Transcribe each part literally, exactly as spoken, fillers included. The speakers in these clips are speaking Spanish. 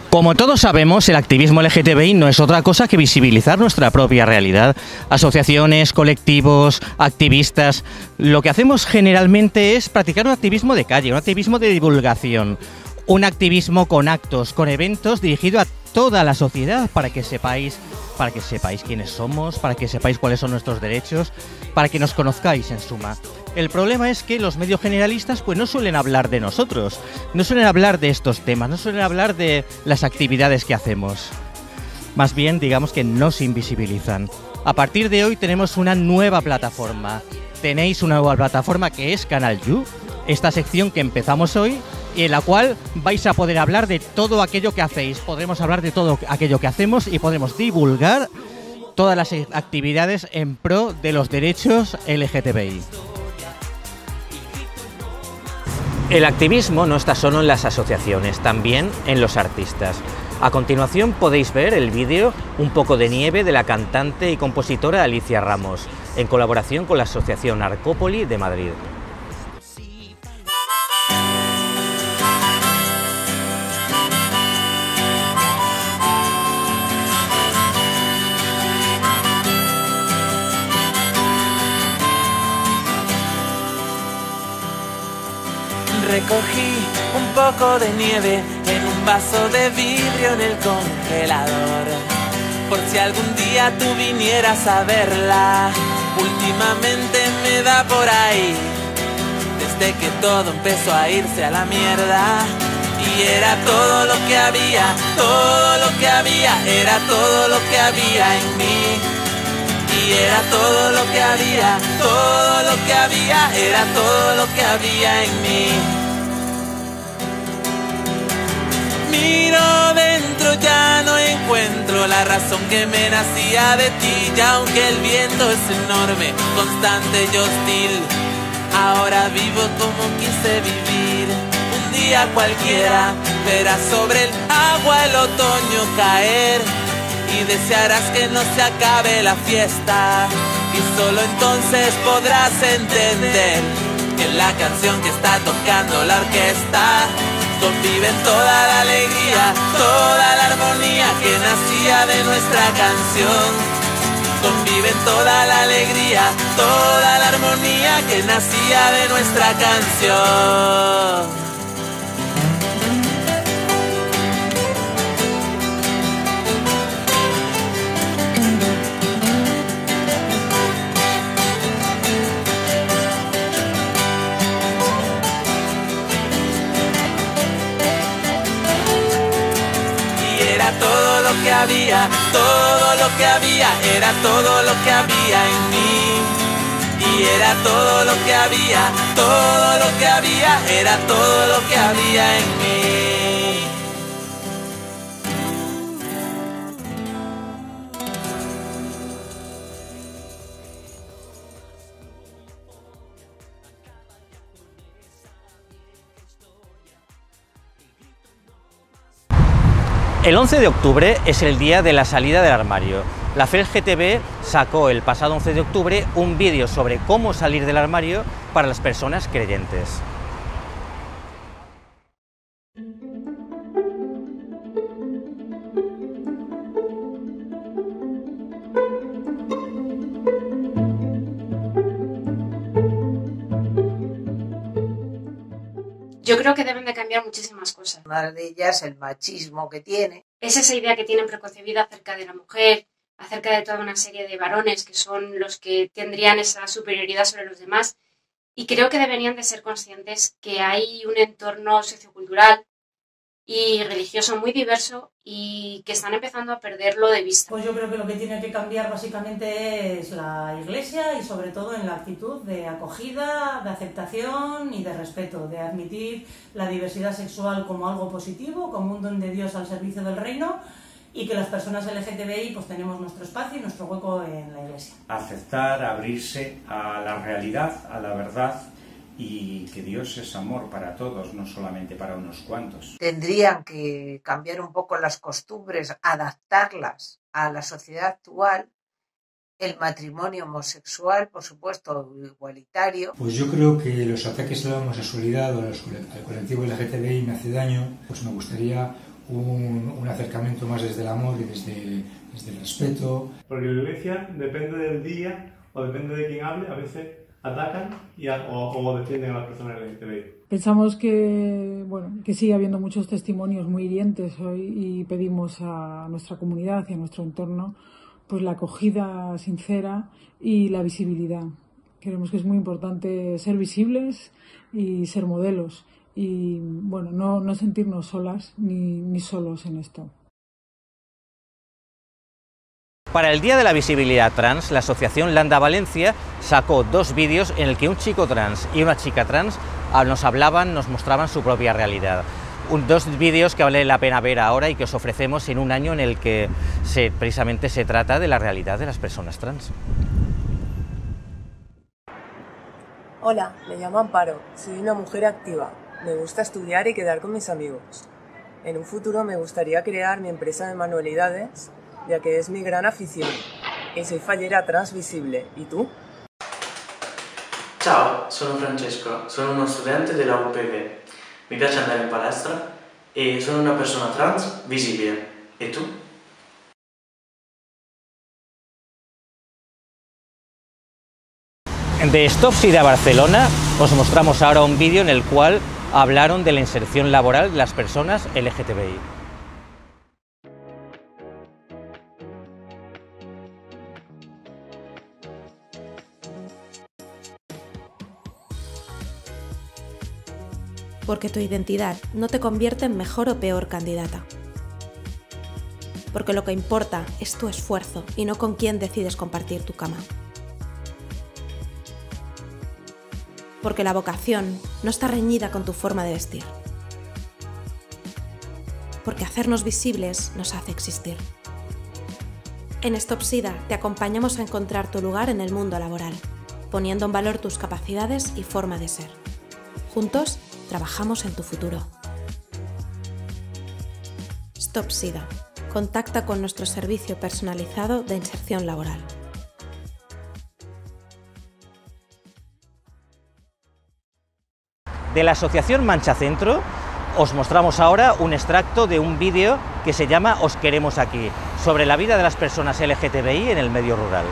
Como todos sabemos, el activismo L G T B I no es otra cosa que visibilizar nuestra propia realidad. Asociaciones, colectivos, activistas, lo que hacemos generalmente es practicar un activismo de calle, un activismo de divulgación, un activismo con actos, con eventos dirigido a toda la sociedad para que sepáis, para que sepáis quiénes somos, para que sepáis cuáles son nuestros derechos, para que nos conozcáis en suma. El problema es que los medios generalistas pues no suelen hablar de nosotros, no suelen hablar de estos temas, no suelen hablar de las actividades que hacemos. Más bien, digamos que nos invisibilizan. A partir de hoy tenemos una nueva plataforma. Tenéis una nueva plataforma que es Canal You, esta sección que empezamos hoy y en la cual vais a poder hablar de todo aquello que hacéis. Podremos hablar de todo aquello que hacemos y podremos divulgar todas las actividades en pro de los derechos L G T B I. El activismo no está solo en las asociaciones, también en los artistas. A continuación podéis ver el vídeo Un poco de nieve de la cantante y compositora Alicia Ramos, en colaboración con la Asociación Arcópoli de Madrid. Recogí un poco de nieve en un vaso de vidrio en el congelador, por si algún día tú vinieras a verla. Últimamente me da por ahí, desde que todo empezó a irse a la mierda. Y era todo lo que había, todo lo que había, era todo lo que había en mí. Y era todo lo que había, todo lo que había, era todo lo que había en mí. Miro dentro, ya no encuentro la razón que me nacía de ti. Y aunque el viento es enorme, constante y hostil, ahora vivo como quise vivir. Un día cualquiera verás sobre el agua el otoño caer y desearás que no se acabe la fiesta. Y solo entonces podrás entender que en la canción que está tocando la orquesta conviven toda la alegría, toda la armonía que nacía de nuestra canción. Conviven toda la alegría, toda la armonía que nacía de nuestra canción. Todo lo que había, todo lo que había, era todo lo que había en mí. Y era todo lo que había, todo lo que había, era todo lo que había en mí. El once de octubre es el día de la salida del armario. La F E L G T B sacó el pasado once de octubre un vídeo sobre cómo salir del armario para las personas creyentes. Yo creo que deben de cambiar muchísimas cosas. Una de ellas, el machismo que tiene. Es esa idea que tienen preconcebida acerca de la mujer, acerca de toda una serie de varones que son los que tendrían esa superioridad sobre los demás. Y creo que deberían de ser conscientes que hay un entorno sociocultural y religioso muy diverso y que están empezando a perderlo de vista. Pues yo creo que lo que tiene que cambiar básicamente es la Iglesia y sobre todo en la actitud de acogida, de aceptación y de respeto, de admitir la diversidad sexual como algo positivo, como un don de Dios al servicio del reino, y que las personas L G T B I pues tenemos nuestro espacio y nuestro hueco en la Iglesia. Aceptar, abrirse a la realidad, a la verdad, y que Dios es amor para todos, no solamente para unos cuantos. Tendrían que cambiar un poco las costumbres, adaptarlas a la sociedad actual. El matrimonio homosexual, por supuesto, igualitario. Pues yo creo que los ataques a la homosexualidad o al colectivo L G T B I me hace daño. Pues me gustaría un, un acercamiento más desde el amor y desde, desde el respeto. Porque la iglesia depende del día o depende de quién hable, a veces atacan y a, o, o defienden a las personas L G T B I. Pensamos que, bueno, que sigue habiendo muchos testimonios muy hirientes hoy y pedimos a nuestra comunidad y a nuestro entorno pues la acogida sincera y la visibilidad. Creemos que es muy importante ser visibles y ser modelos y bueno, no, no sentirnos solas ni, ni solos en esto. Para el Día de la Visibilidad Trans, la asociación Landa Valencia sacó dos vídeos en el que un chico trans y una chica trans nos hablaban, nos mostraban su propia realidad. Un, dos vídeos que vale la pena ver ahora y que os ofrecemos en un año en el que se, precisamente se trata de la realidad de las personas trans. Hola, me llamo Amparo, soy una mujer activa, me gusta estudiar y quedar con mis amigos. En un futuro me gustaría crear mi empresa de manualidades, ya che è mi gran afición, e soy fallera trans visible. ¿Y tú? Ciao, sono Francesco, sono uno studente della U P V. Mi piace andare in palestra e sono una persona trans visibile. ¿Y tú? De Stop SIDA Barcelona os mostramos ahora un vídeo en el cual hablaron de la inserción laboral de las personas L G T B I. Porque tu identidad no te convierte en mejor o peor candidata. Porque lo que importa es tu esfuerzo y no con quién decides compartir tu cama. Porque la vocación no está reñida con tu forma de vestir. Porque hacernos visibles nos hace existir. En Stop SIDA te acompañamos a encontrar tu lugar en el mundo laboral, poniendo en valor tus capacidades y forma de ser. Juntos, trabajamos en tu futuro. Stop SIDA. Contacta con nuestro servicio personalizado de inserción laboral. De la asociación Mancha Centro os mostramos ahora un extracto de un vídeo que se llama Os queremos aquí, sobre la vida de las personas L G T B I en el medio rural.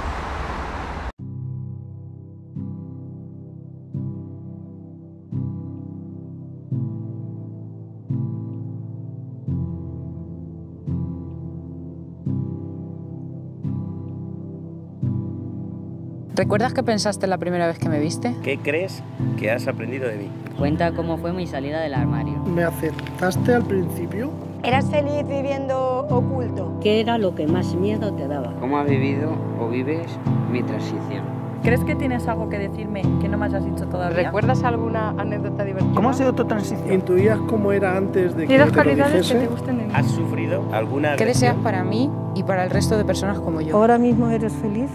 ¿Recuerdas qué pensaste la primera vez que me viste? ¿Qué crees que has aprendido de mí? Cuenta cómo fue mi salida del armario. ¿Me aceptaste al principio? ¿Eras feliz viviendo oculto? ¿Qué era lo que más miedo te daba? ¿Cómo has vivido o vives mi transición? ¿Crees que tienes algo que decirme que no me hayas dicho todavía? ¿Recuerdas alguna anécdota divertida? ¿Cómo ha sido tu transición? ¿Intuías cómo era antes de que ¿Y las te lo calidades dijese? que te gusten de mí? ¿Has sufrido alguna ¿Qué agresión? deseas para mí y para el resto de personas como yo? ¿Ahora mismo eres feliz?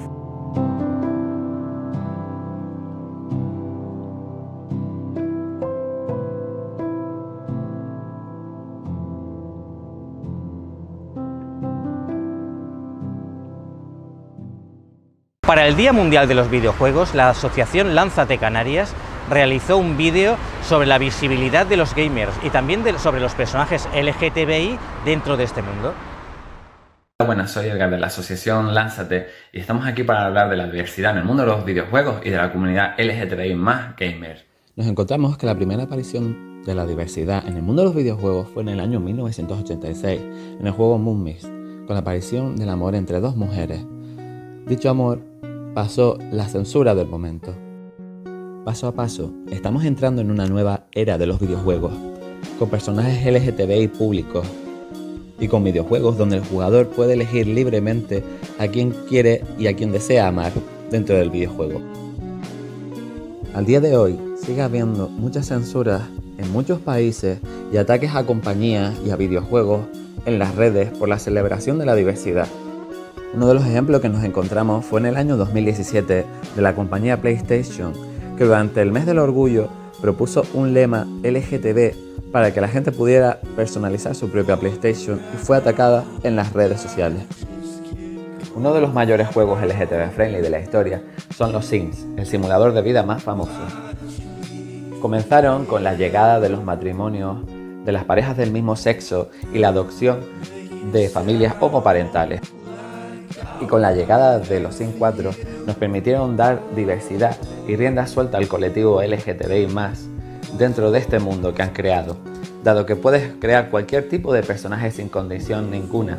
Para el Día Mundial de los Videojuegos, la asociación Lánzate Canarias realizó un vídeo sobre la visibilidad de los gamers y también de, sobre los personajes L G T B I dentro de este mundo. Hola, buenas, soy Edgar de la asociación Lánzate y estamos aquí para hablar de la diversidad en el mundo de los videojuegos y de la comunidad L G T B I más gamer. Nos encontramos que la primera aparición de la diversidad en el mundo de los videojuegos fue en el año mil novecientos ochenta y seis, en el juego Moon Mist, con la aparición del amor entre dos mujeres. Dicho amor pasó la censura del momento. Paso a paso, estamos entrando en una nueva era de los videojuegos, con personajes L G T B I públicos y con videojuegos donde el jugador puede elegir libremente a quien quiere y a quien desea amar dentro del videojuego. Al día de hoy sigue habiendo muchas censuras en muchos países y ataques a compañías y a videojuegos en las redes por la celebración de la diversidad. Uno de los ejemplos que nos encontramos fue en el año dos mil diecisiete de la compañía PlayStation, que durante el mes del orgullo propuso un lema L G T B para que la gente pudiera personalizar su propia PlayStation y fue atacada en las redes sociales. Uno de los mayores juegos L G T B friendly de la historia son los Sims, el simulador de vida más famoso. Comenzaron con la llegada de los matrimonios de las parejas del mismo sexo y la adopción de familias homoparentales. Y con la llegada de los SIM cuatro nos permitieron dar diversidad y rienda suelta al colectivo L G T B I más, dentro de este mundo que han creado, dado que puedes crear cualquier tipo de personaje sin condición ninguna.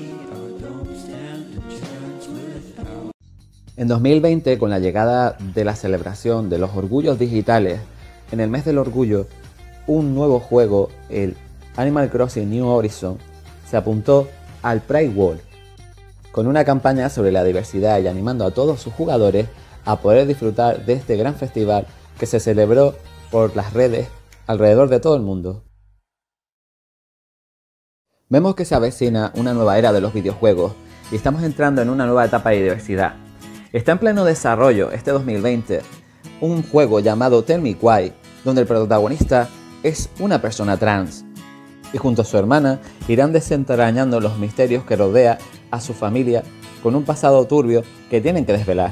En dos mil veinte, con la llegada de la celebración de los orgullos digitales, en el mes del orgullo, un nuevo juego, el Animal Crossing New Horizons, se apuntó al Pride World, con una campaña sobre la diversidad y animando a todos sus jugadores a poder disfrutar de este gran festival que se celebró por las redes alrededor de todo el mundo. Vemos que se avecina una nueva era de los videojuegos y estamos entrando en una nueva etapa de diversidad. Está en pleno desarrollo este dos mil veinte un juego llamado Tell Me Why, donde el protagonista es una persona trans y junto a su hermana irán desentrañando los misterios que rodea a su familia con un pasado turbio que tienen que desvelar.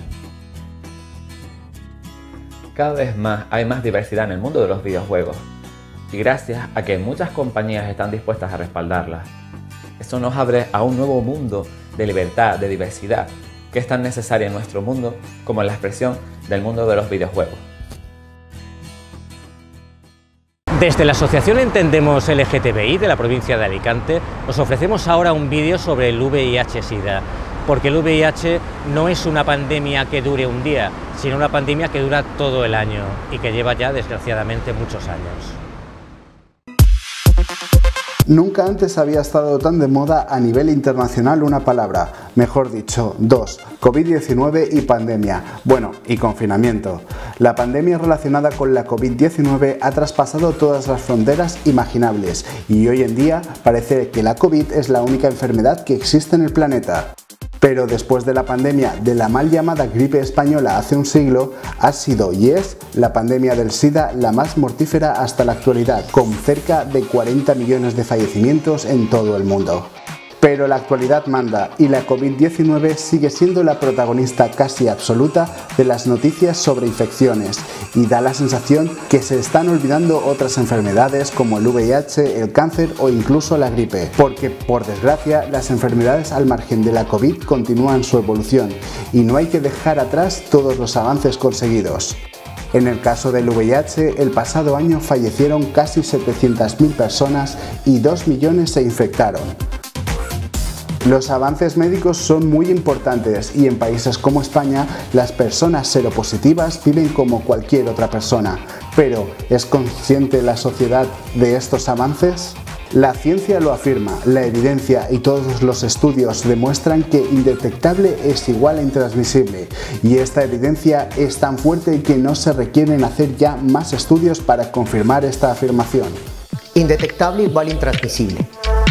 Cada vez más hay más diversidad en el mundo de los videojuegos y gracias a que muchas compañías están dispuestas a respaldarlas. Esto nos abre a un nuevo mundo de libertad, de diversidad, que es tan necesaria en nuestro mundo como en la expresión del mundo de los videojuegos. Desde la Asociación Entendemos L G T B I de la provincia de Alicante os ofrecemos ahora un vídeo sobre el V I H SIDA, porque el V I H no es una pandemia que dure un día, sino una pandemia que dura todo el año y que lleva ya desgraciadamente muchos años. Nunca antes había estado tan de moda a nivel internacional una palabra, mejor dicho, dos, COVID diecinueve y pandemia, bueno, y confinamiento. La pandemia relacionada con la COVID diecinueve ha traspasado todas las fronteras imaginables y hoy en día parece que la COVID es la única enfermedad que existe en el planeta. Pero después de la pandemia de la mal llamada gripe española hace un siglo, ha sido y es la pandemia del SIDA la más mortífera hasta la actualidad, con cerca de cuarenta millones de fallecimientos en todo el mundo. Pero la actualidad manda y la COVID diecinueve sigue siendo la protagonista casi absoluta de las noticias sobre infecciones y da la sensación que se están olvidando otras enfermedades como el V I H, el cáncer o incluso la gripe, porque por desgracia las enfermedades al margen de la COVID continúan su evolución y no hay que dejar atrás todos los avances conseguidos. En el caso del V I H, el pasado año fallecieron casi setecientas mil personas y dos millones se infectaron. Los avances médicos son muy importantes y en países como España las personas seropositivas viven como cualquier otra persona. Pero, ¿es consciente la sociedad de estos avances? La ciencia lo afirma, la evidencia y todos los estudios demuestran que indetectable es igual a intransmisible y esta evidencia es tan fuerte que no se requieren hacer ya más estudios para confirmar esta afirmación. Indetectable igual a intransmisible.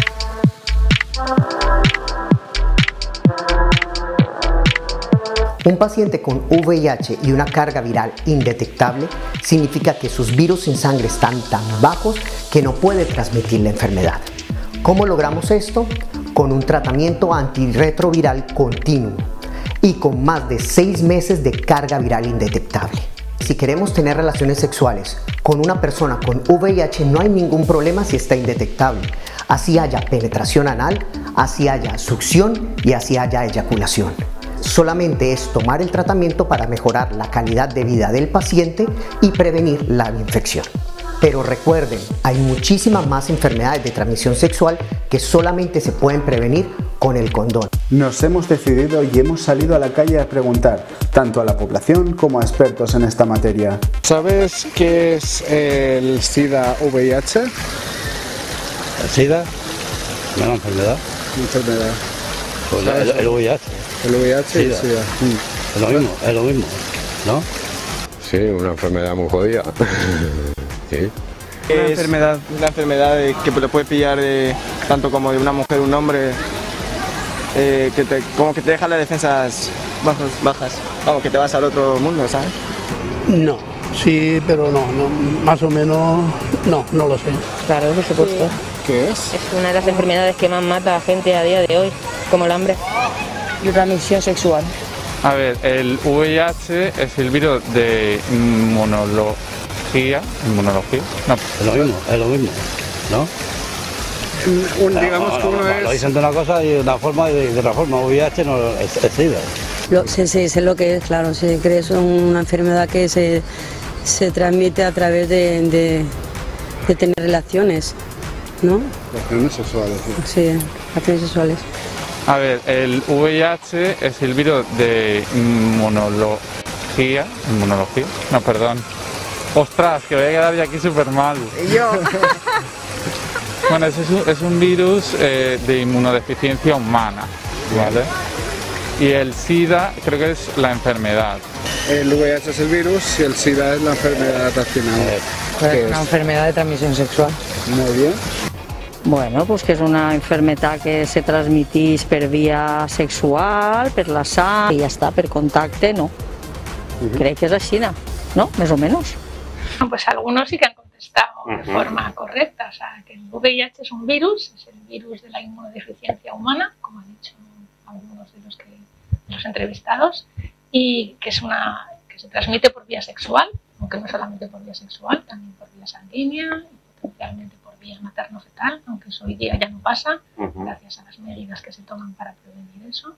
Un paciente con V I H y una carga viral indetectable significa que sus virus en sangre están tan bajos que no puede transmitir la enfermedad. ¿Cómo logramos esto? Con un tratamiento antirretroviral continuo y con más de seis meses de carga viral indetectable. Si queremos tener relaciones sexuales con una persona con V I H no hay ningún problema si está indetectable. Así haya penetración anal, así haya succión y así haya eyaculación. Solamente es tomar el tratamiento para mejorar la calidad de vida del paciente y prevenir la infección. Pero recuerden, hay muchísimas más enfermedades de transmisión sexual que solamente se pueden prevenir con el condón. Nos hemos decidido y hemos salido a la calle a preguntar, tanto a la población como a expertos en esta materia. ¿Sabes qué es el SIDA V I H? ¿El SIDA? ¿Una enfermedad? Una enfermedad. Pues el, el V I H. El V I H y el SIDA. Mm. Es lo mismo, es lo mismo, ¿no? Sí, una enfermedad muy jodida. Sí. Una enfermedad, una enfermedad que le puede pillar de, tanto como de una mujer o un hombre, eh, que te, como que te deja las defensas bajas, bajas, vamos, que te vas al otro mundo, ¿sabes? No, sí, pero no, no, más o menos, no, no lo sé. Claro, por supuesto. ¿Qué es? Es una de las enfermedades que más mata a gente a día de hoy, como el hambre. Y transmisión sexual. A ver, el V I H es el virus de inmunología. ¿Inmunología? No. Es lo mismo, es lo mismo, ¿no? Un, digamos que uno es... Lo dicen de una cosa y de una forma y de otra forma. V I H no es, es SIDA. Lo, sí, sí, sé lo que es, claro. Se cree que es una enfermedad que se, se transmite a través de, de, de tener relaciones, ¿no? Relaciones sexuales, sí. Sí, relaciones sexuales. A ver, el V I H es el virus de inmunología. ¿Inmunología? No, perdón. Ostras, que voy a quedar ya aquí súper mal. Yo. Bueno, es un, es un virus eh, de inmunodeficiencia humana, ¿vale? Y el SIDA creo que es la enfermedad. El V I H es el virus y el SIDA es la enfermedad al final. Es una enfermedad de transmisión sexual. Muy bien. Bueno, pues que és una enfermedad que se transmitís per via sexual, per la sang, i ja està, per contacte, no. Uh-huh. Crec que és així, ¿no? Més o menos. Pues algunos sí que han contestado de forma correcta, o sea, que el V I H es un virus, es el virus de la inmunodeficiencia humana, como han dicho algunos de los, que, de los entrevistados, y que es una que se transmite por vía sexual, aunque no solamente por vía sexual, también por vía sanguínea, y potencialmente por vía materno-fetal, aunque eso hoy día ya no pasa, uh-huh. gracias a las medidas que se toman para prevenir eso.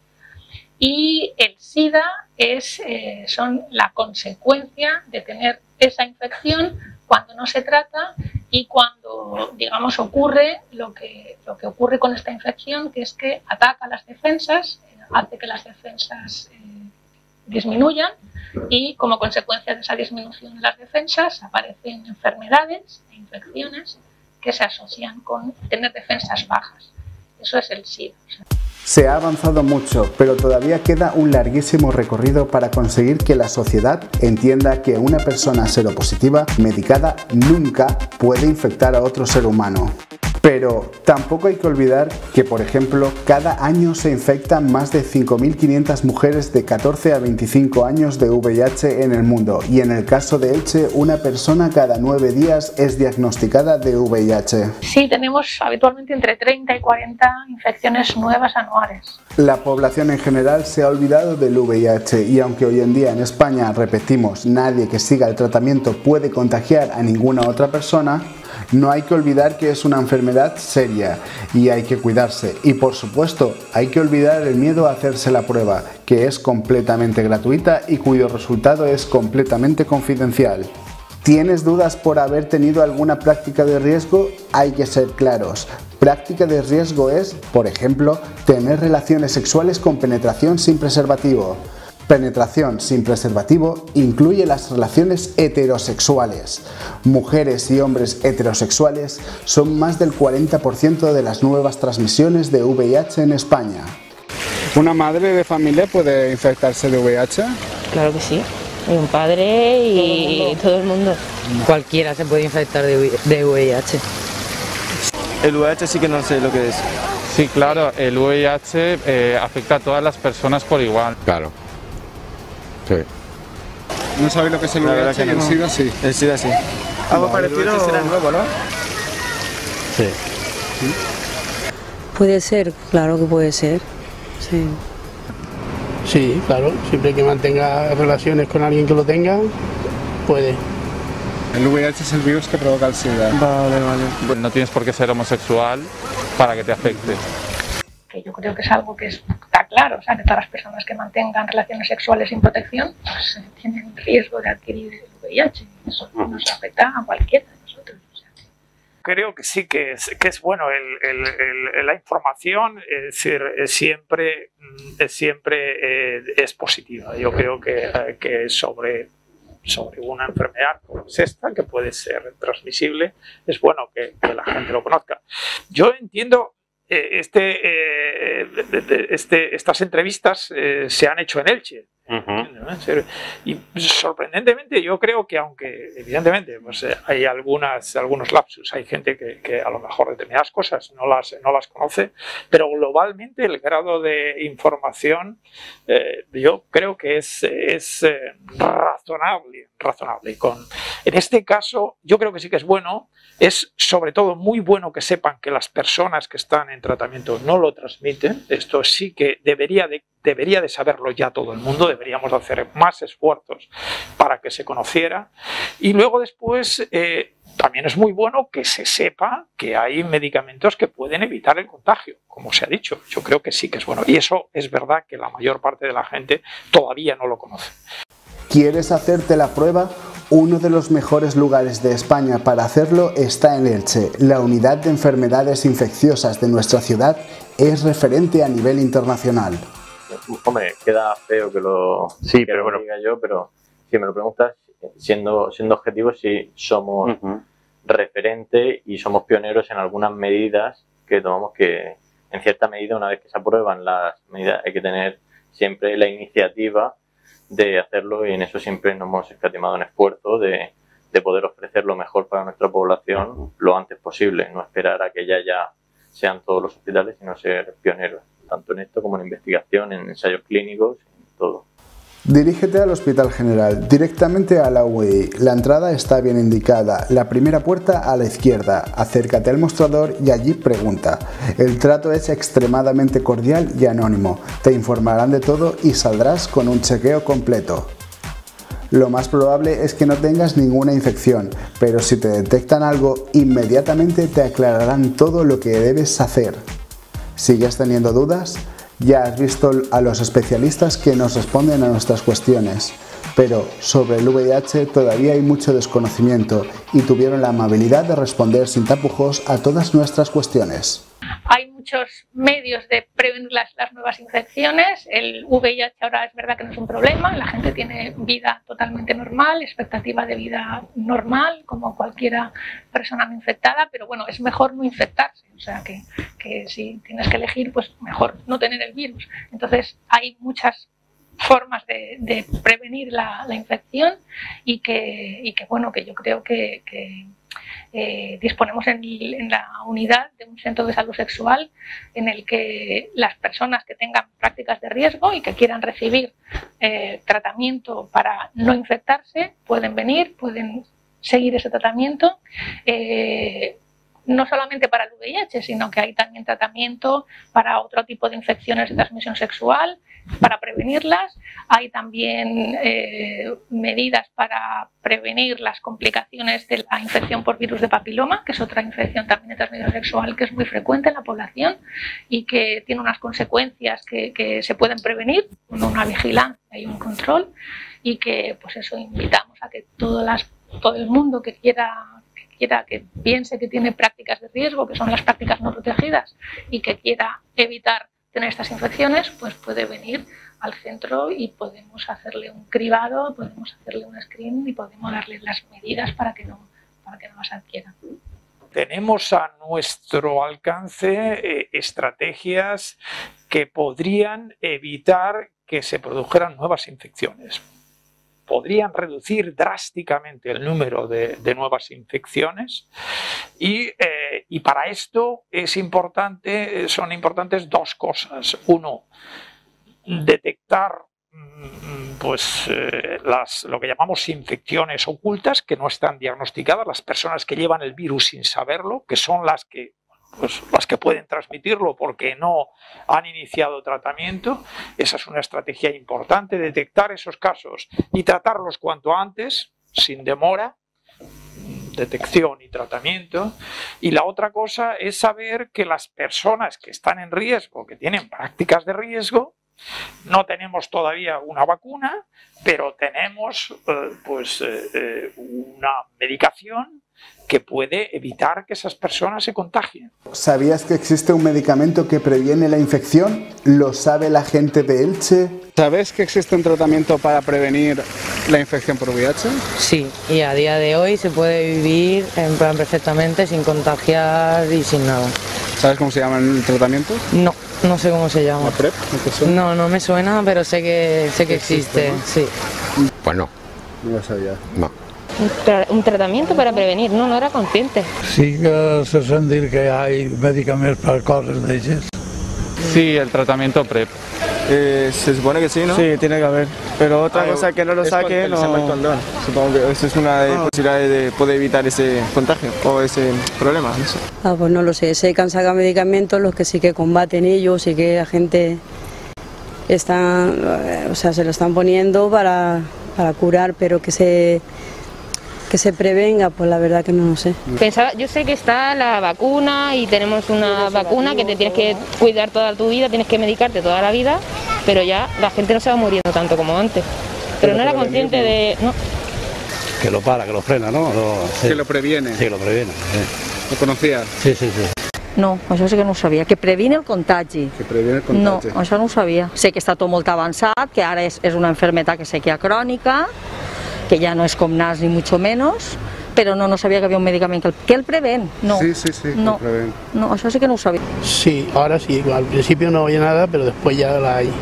Y el SIDA es, eh, son la consecuencia de tener esa infección cuando no se trata y cuando, digamos, ocurre lo que, lo que ocurre con esta infección, que es que ataca las defensas, eh, hace que las defensas eh, disminuyan y como consecuencia de esa disminución de las defensas aparecen enfermedades e infecciones que se asocian con tener defensas bajas. Eso es el SIDA. Se ha avanzado mucho, pero todavía queda un larguísimo recorrido para conseguir que la sociedad entienda que una persona seropositiva medicada nunca puede infectar a otro ser humano. Pero tampoco hay que olvidar que, por ejemplo, cada año se infectan más de cinco mil quinientas mujeres de catorce a veinticinco años de V I H en el mundo y en el caso de Elche, una persona cada nueve días es diagnosticada de V I H. Sí, tenemos habitualmente entre treinta y cuarenta infecciones nuevas anuales. La población en general se ha olvidado del V I H y aunque hoy en día en España, repetimos, nadie que siga el tratamiento puede contagiar a ninguna otra persona, no hay que olvidar que es una enfermedad seria y hay que cuidarse. Y por supuesto, hay que olvidar el miedo a hacerse la prueba, que es completamente gratuita y cuyo resultado es completamente confidencial. ¿Tienes dudas por haber tenido alguna práctica de riesgo? Hay que ser claros. Práctica de riesgo es, por ejemplo, tener relaciones sexuales con penetración sin preservativo. Penetración sin preservativo incluye las relaciones heterosexuales. Mujeres y hombres heterosexuales son más del cuarenta por ciento de las nuevas transmisiones de V I H en España. ¿Una madre de familia puede infectarse de V I H? Claro que sí. Y un padre y todo el mundo. Cualquiera se puede infectar de V I H. El V I H sí que no sé lo que es. Sí, claro, el V I H eh, afecta a todas las personas por igual. Claro. Sí. ¿No sabéis lo que es el V I H y el SIDA? Sí. El SIDA sí. Algo parecido. El V I H será nuevo, ¿no? Sí. ¿Sí? Puede ser, claro que puede ser. Sí. Sí, claro. Siempre que mantenga relaciones con alguien que lo tenga, puede. El V I H es el virus que provoca el SIDA. Vale, vale. Pues no tienes por qué ser homosexual para que te afecte. Que yo creo que es algo que está claro, o sea, que todas las personas que mantengan relaciones sexuales sin protección pues, eh, tienen riesgo de adquirir el V I H. Eso nos afecta a cualquiera de nosotros. O sea. Creo que sí que es, que es bueno el, el, el, la información, es decir, es siempre, es, siempre eh, es positiva. Yo creo que, eh, que sobre, sobre una enfermedad como es esta, que puede ser transmisible, es bueno que, que la gente lo conozca. Yo entiendo Este, eh, este, estas entrevistas eh, se han hecho en Elche. Uh-huh. Y sorprendentemente yo creo que aunque evidentemente pues, hay algunas, algunos lapsus, hay gente que, que a lo mejor determinadas cosas no las, no las conoce, pero globalmente el grado de información eh, yo creo que es, es eh, razonable, razonable. Y con, En este caso, yo creo que sí que es bueno, es sobre todo muy bueno que sepan que las personas que están en tratamiento no lo transmiten. Esto sí que debería de, debería de saberlo ya todo el mundo, deberíamos de hacer más esfuerzos para que se conociera. Y luego después, eh, también es muy bueno que se sepa que hay medicamentos que pueden evitar el contagio, como se ha dicho. Yo creo que sí que es bueno. Y eso es verdad que la mayor parte de la gente todavía no lo conoce. ¿Quieres hacerte la prueba? Uno de los mejores lugares de España para hacerlo está en Elche. La unidad de enfermedades infecciosas de nuestra ciudad es referente a nivel internacional. Hombre, queda feo que lo, sí, que pero lo bueno. diga yo, pero si me lo preguntas, siendo, siendo objetivos, sí somos uh-huh. referente y somos pioneros en algunas medidas que tomamos que, en cierta medida, una vez que se aprueban las medidas, hay que tener siempre la iniciativa de hacerlo, y en eso siempre nos hemos escatimado en esfuerzo de, de poder ofrecer lo mejor para nuestra población lo antes posible, no esperar a que ya, ya sean todos los hospitales, sino ser pioneros, tanto en esto como en investigación, en ensayos clínicos, en todo. Dirígete al Hospital General, directamente a la U E I. La entrada está bien indicada, la primera puerta a la izquierda. Acércate al mostrador y allí pregunta. El trato es extremadamente cordial y anónimo. Te informarán de todo y saldrás con un chequeo completo. Lo más probable es que no tengas ninguna infección, pero si te detectan algo, inmediatamente te aclararán todo lo que debes hacer. ¿Sigues teniendo dudas? Ya has visto a los especialistas que nos responden a nuestras cuestiones, pero sobre el V I H todavía hay mucho desconocimiento y tuvieron la amabilidad de responder sin tapujos a todas nuestras cuestiones. Hay muchos medios de prevenir las, las nuevas infecciones. El V I H ahora es verdad que no es un problema, la gente tiene vida totalmente normal, expectativa de vida normal, como cualquiera persona no infectada, pero bueno, es mejor no infectarse, o sea que, que si tienes que elegir, pues mejor no tener el virus. Entonces hay muchas formas de, de prevenir la, la infección y que, y que bueno, que yo creo que, que Eh, disponemos en, en la unidad de un centro de salud sexual en el que las personas que tengan prácticas de riesgo y que quieran recibir eh, tratamiento para no infectarse pueden venir, pueden seguir ese tratamiento. Eh, no solamente para el V I H, sino que hay también tratamiento para otro tipo de infecciones de transmisión sexual, para prevenirlas. Hay también eh, medidas para prevenir las complicaciones de la infección por virus de papiloma, que es otra infección también de transmisión sexual que es muy frecuente en la población y que tiene unas consecuencias que, que se pueden prevenir con una vigilancia y un control, y que pues eso invitamos a que todas las, todo el mundo que quiera quiera que piense que tiene prácticas de riesgo, que son las prácticas no protegidas, y que quiera evitar tener estas infecciones, pues puede venir al centro y podemos hacerle un cribado, podemos hacerle un screening y podemos darle las medidas para que no, para que no las adquiera. Tenemos a nuestro alcance eh, estrategias que podrían evitar que se produjeran nuevas infecciones. Podrían reducir drásticamente el número de, de nuevas infecciones y, eh, y para esto es importante, son importantes dos cosas. Uno, detectar pues, eh, las, lo que llamamos infecciones ocultas que no están diagnosticadas, las personas que llevan el virus sin saberlo, que son las que Pues las que pueden transmitirlo porque no han iniciado tratamiento. Esa es una estrategia importante, detectar esos casos y tratarlos cuanto antes, sin demora, detección y tratamiento. Y la otra cosa es saber que las personas que están en riesgo, que tienen prácticas de riesgo, no tenemos todavía una vacuna, pero tenemos eh, pues, eh, eh, una medicación que puede evitar que esas personas se contagien. ¿Sabías que existe un medicamento que previene la infección? ¿Lo sabe la gente de Elche? ¿Sabes que existe un tratamiento para prevenir la infección por V I H? Sí, y a día de hoy se puede vivir en plan perfectamente sin contagiar y sin nada. ¿Sabes cómo se llama el tratamiento? No, no sé cómo se llama. ¿La PrEP? ¿No te suena? No, no me suena, pero sé que, sé que existe, existe, ¿no? Sí. Pues no. No lo sabía. No. Un, tra un tratamiento para prevenir, no, no era consciente. Sí que se sentir que hay medicamentos para cosas de ellas. Sí, el tratamiento PrEP. Eh, se supone que sí, ¿no? Sí, tiene que haber. Pero otra Ah, cosa que no lo es saque, con- no... se llama el condón. Supongo que eso es una de Ah. posibilidades de poder evitar ese contagio o ese problema, no sé. Ah, pues no lo sé, sé que han sacado medicamentos los que sí que combaten ellos y que la gente está, eh, o sea, se lo están poniendo para, para curar, pero que se, que se prevenga, pues la verdad que no lo sé. Pensaba, yo sé que está la vacuna y tenemos una vacuna que te tienes que cuidar toda tu vida, tienes que medicarte toda la vida, pero ya la gente no se va muriendo tanto como antes. Pero, pero no era consciente de... No. Que lo para, que lo frena, ¿no? Lo, sí. Que lo previene. Sí, que lo previene. Sí. ¿Lo conocías? Sí, sí, sí. No, això sí que no ho sabia. Que previne el contagi. Que previene el No, contagi. això no ho sabia. Sé que està tot molt avançat, que ara és, és una enfermedad que sé que hi ha crònica, que ja no és com nas ni mucho menos, però no, no sabia que havia un medicament que el, que el prevén. No. Sí, sí, sí, no, que prevén. no, això sí que no ho sabia. Sí, ahora sí. Al principio no había nada, pero después ya la hay.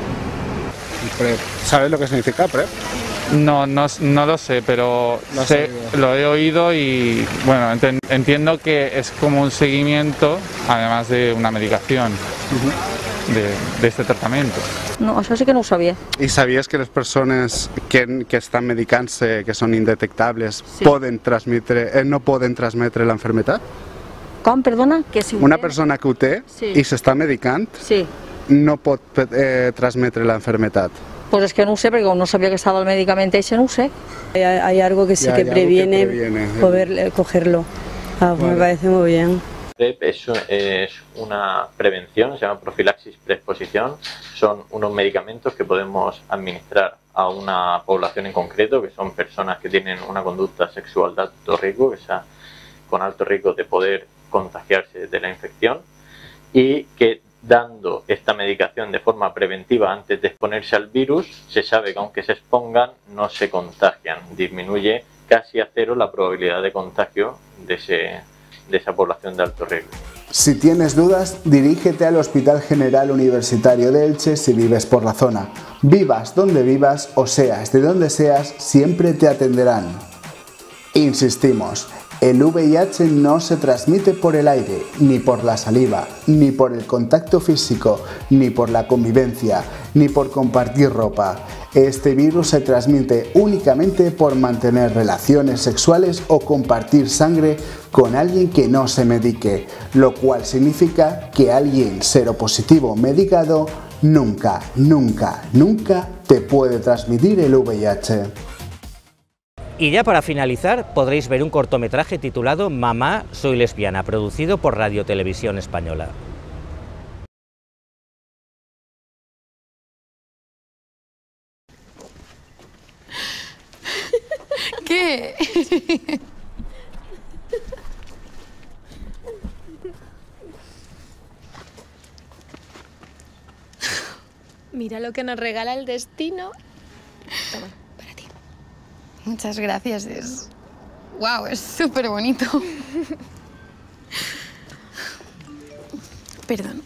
PrEP. ¿Sabes lo que significa PrEP? No, no, no lo sé, pero Lo has sé, oído. lo he oído y bueno, enten- entiendo que es como un seguimiento, además de una medicación de, de este tratamiento. No, això sí que no ho sabia. ¿Y sabías que las personas que, que están medicándose, que son indetectables, Sí. poden transmitir, eh, no poden transmetre la enfermedad? Com, perdona? Que si ho Una té- persona que ho té Sí. i s'està medicant Sí. no pot eh, transmetre la enfermedad. Pues es que no ho sé, perquè com no sabia que estava el medicament ese, no ho sé. Hay, hay algo que sí Ya, que hay algo que previene, previene. poder- cogerlo. Ah, pues me Vale. parece muy bien. PrEP es, es una prevención, se llama profilaxis preexposición. Son unos medicamentos que podemos administrar a una población en concreto, que son personas que tienen una conducta sexual de alto riesgo, que sea con alto riesgo de poder contagiarse de la infección, y que dando esta medicación de forma preventiva antes de exponerse al virus, se sabe que aunque se expongan no se contagian, disminuye casi a cero la probabilidad de contagio de, ese, de esa población de alto riesgo. Si tienes dudas, dirígete al Hospital General Universitario de Elche si vives por la zona. Vivas donde vivas o seas de donde seas, siempre te atenderán. Insistimos, el V I H no se transmite por el aire, ni por la saliva, ni por el contacto físico, ni por la convivencia, ni por compartir ropa. Este virus se transmite únicamente por mantener relaciones sexuales o compartir sangre con alguien que no se medique, lo cual significa que alguien seropositivo medicado nunca, nunca, nunca te puede transmitir el V I H. Y ya para finalizar podréis ver un cortometraje titulado Mamá, soy lesbiana, producido por Radio Televisión Española. ¿Qué? Mira lo que nos regala el destino. Toma, para ti. Muchas gracias, es... ¡Wow! Es súper bonito. Perdón.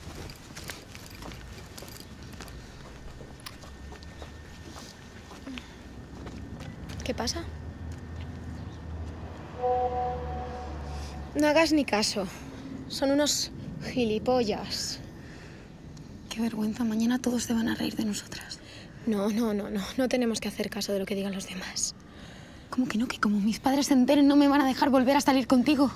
¿Qué pasa? No hagas ni caso. Son unos gilipollas. Qué vergüenza. Mañana todos se van a reír de nosotras. No, no, no, no. No tenemos que hacer caso de lo que digan los demás. ¿Cómo que no? Que como mis padres se enteren no me van a dejar volver a salir contigo.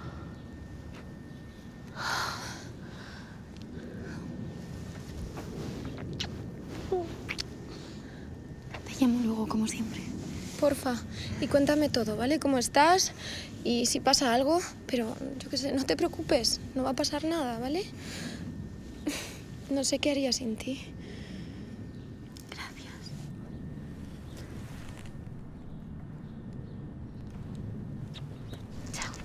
Te llamo luego, como siempre. Porfa, y cuéntame todo, ¿vale? ¿Cómo estás? Y si pasa algo, pero yo qué sé, no te preocupes, no va a pasar nada, ¿vale? No sé qué haría sin ti. Gracias. Chao.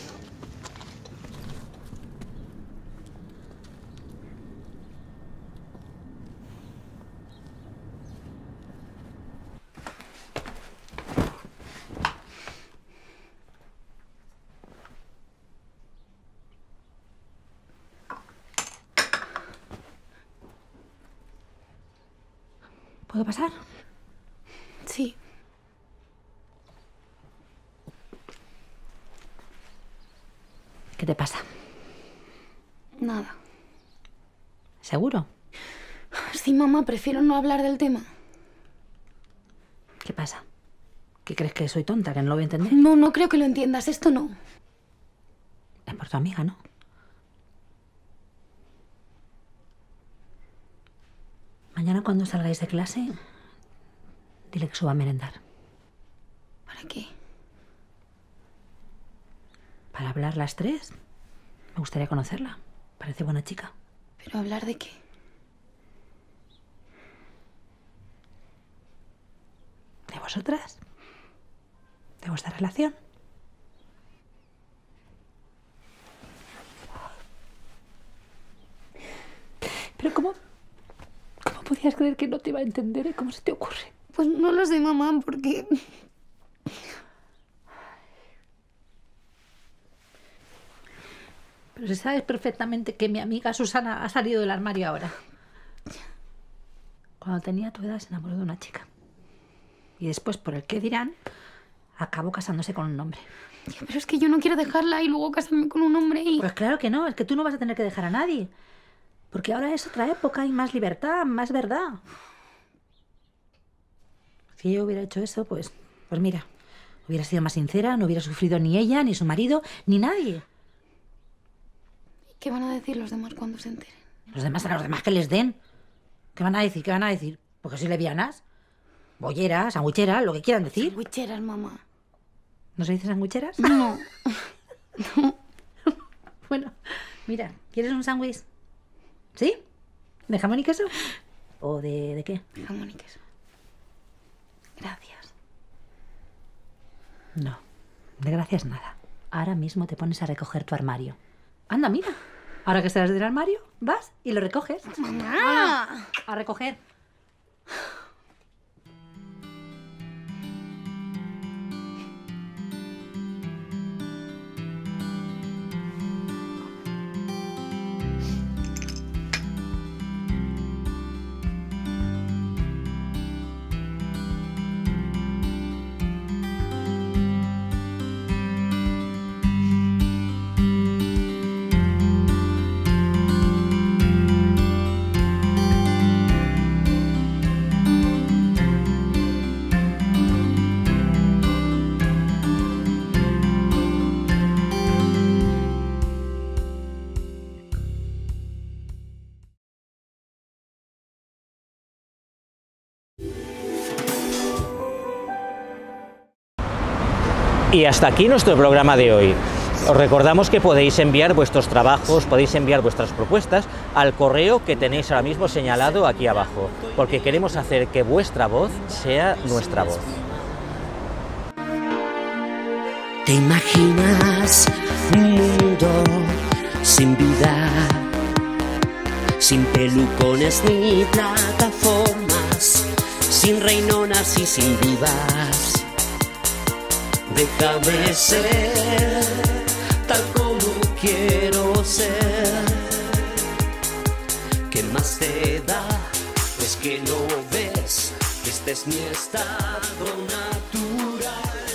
¿Puedo pasar? Sí. ¿Qué te pasa? Nada. ¿Seguro? Sí, mamá, prefiero no hablar del tema. ¿Qué pasa? ¿Qué crees que soy tonta, que no lo voy a entender? No, no creo que lo entiendas, esto no. Es por tu amiga, ¿no? Mañana cuando salgáis de clase, dile que suba a merendar. ¿Para qué? Para hablar las tres. Me gustaría conocerla. Parece buena chica. ¿Pero hablar de qué? ¿De vosotras? ¿De vuestra relación? Pero ¿cómo? ¿Cómo podías creer que no te iba a entender? ¿Cómo se te ocurre? Pues no lo sé, mamá, porque... Pero si sabes perfectamente que mi amiga Susana ha salido del armario ahora. Cuando tenía tu edad se enamoró de una chica. Y después, por el qué dirán, acabó casándose con un hombre. Pero es que yo no quiero dejarla y luego casarme con un hombre y... Pues claro que no, es que tú no vas a tener que dejar a nadie. Porque ahora es otra época, hay más libertad, más verdad. Si yo hubiera hecho eso, pues, pues mira, hubiera sido más sincera, no hubiera sufrido ni ella, ni su marido, ni nadie. ¿Qué van a decir los demás cuando se enteren? Los demás, a los demás que les den. ¿Qué van a decir? ¿Qué van a decir? Porque soy levianas, bolleras, sandwicheras, lo que quieran decir. Sandwicheras, mamá. ¿No se dice sandwicheras? No. No. Bueno, mira, ¿quieres un sándwich? ¿Sí? ¿De jamón y queso? ¿O de, de qué? Jamón y queso. Gracias. No, de gracias nada. Ahora mismo te pones a recoger tu armario. Anda, mira. Ahora que sales del armario, vas y lo recoges. ¡Mamá! A recoger. Y hasta aquí nuestro programa de hoy. Os recordamos que podéis enviar vuestros trabajos, podéis enviar vuestras propuestas al correo que tenéis ahora mismo señalado aquí abajo, porque queremos hacer que vuestra voz sea nuestra voz. ¿Te imaginas un mundo sin vida, sin pelucones ni plataformas, sin reinonas y sin divas? Déjame ser tal como quiero ser. ¿Qué más te da? Es que no ves que este es mi estado natural.